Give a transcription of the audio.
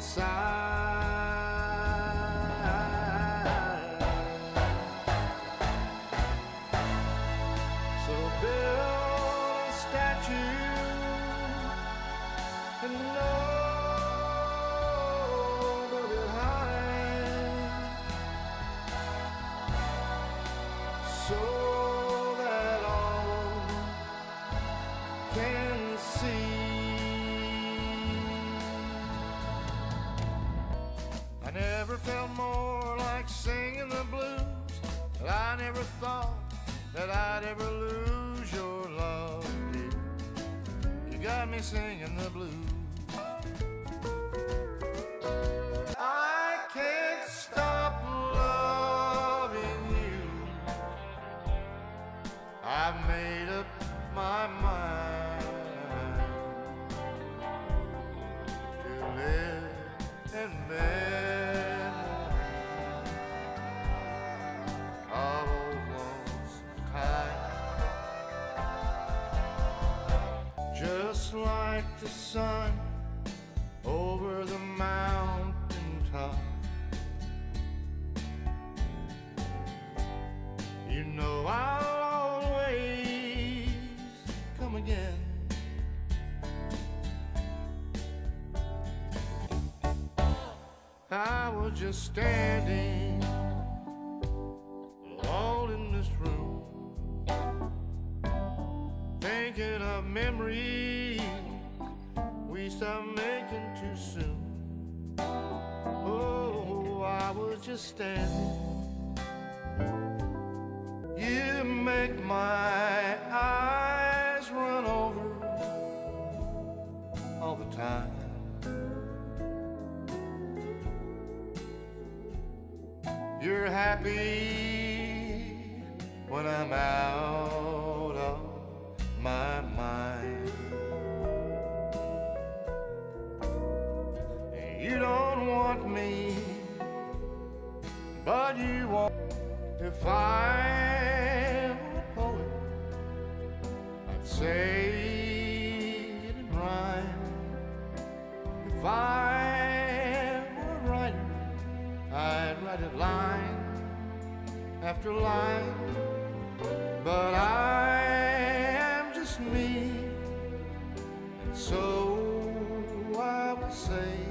inside. So build a statue and know behind, so that all can see. I never felt more like singing the blues, but I never thought that I'd ever lose your love, dear. You got me singing the blues. I can't stop loving you. I've made up my mind to live in memory of old lonesome time. Just like the sun over the mountain top, you know I'll always come again. I was just standing alone in this room, thinking of memories we stopped making too soon. Oh, I was just standing. You make my eyes run over all the time. You're happy when I'm out of my mind. You don't want me, but you want. If I were a poet, I'd say it in rhyme. If I were a writer, I'd write it line after line. But I am just me, and so I will say